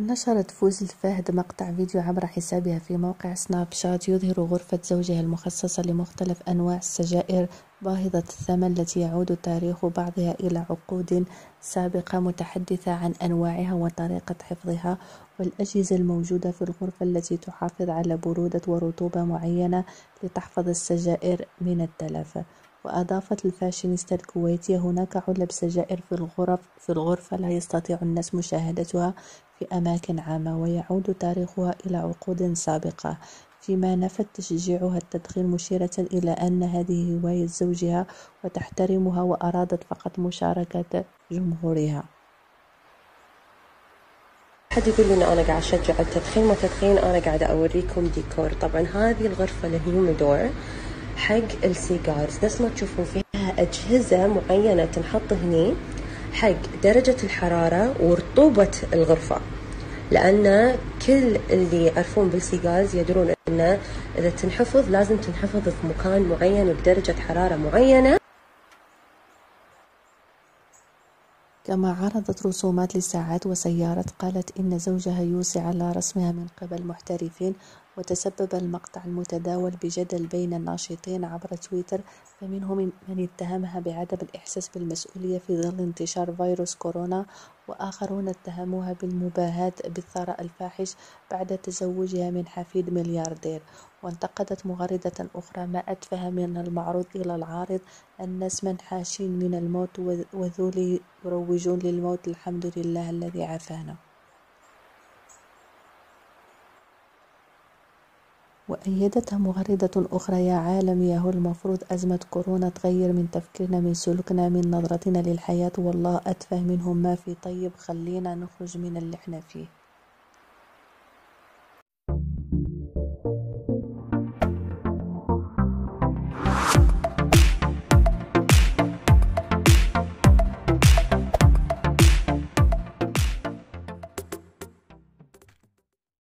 نشرت فوز الفهد مقطع فيديو عبر حسابها في موقع سناب شات يظهر غرفة زوجها المخصصة لمختلف أنواع السجائر باهظة الثمن التي يعود تاريخ بعضها إلى عقود سابقة، متحدثة عن أنواعها وطريقة حفظها والأجهزة الموجودة في الغرفة التي تحافظ على برودة ورطوبة معينة لتحفظ السجائر من التلف. وأضافت الفاشينيستا الكويتية: هناك علب سجائر في الغرفة لا يستطيع الناس مشاهدتها في أماكن عامة، ويعود تاريخها إلى عقود سابقة، فيما نفت تشجيعها التدخين، مشيرة إلى أن هذه هواية زوجها وتحترمها وأرادت فقط مشاركة جمهورها. حد يقول لي ان انا قاعد اشجع التدخين، ما تدخين، انا قاعده اوريكم ديكور. طبعا هذه الغرفه الهيوميدور حق السيجارز، نفس ما تشوفون فيها اجهزه معينه تنحط هني حق درجه الحراره ورطوبه الغرفه، لان كل اللي يعرفون بالسيجارز يدرون ان اذا تنحفظ لازم تنحفظ في مكان معين بدرجه حراره معينه. كما عرضت رسومات لساعات وسيارات قالت إن زوجها يوصي على رسمها من قبل محترفين. وتسبب المقطع المتداول بجدل بين الناشطين عبر تويتر، فمنهم من اتهمها بعدم الإحساس بالمسؤولية في ظل انتشار فيروس كورونا، وآخرون اتهموها بالمباهاة بالثراء الفاحش بعد تزوجها من حفيد ملياردير. وانتقدت مغردة أخرى: ما أتفه من المعروض إلى العارض، الناس منحاشين من الموت وذولي يروجون للموت، الحمد لله الذي عافانا. وأيدتها مغردة أخرى: يا عالم، يا هو المفروض أزمة كورونا تغير من تفكيرنا، من سلوكنا، من نظرتنا للحياة، والله أتفه منهم ما في. طيب خلينا نخرج من اللي احنا فيه.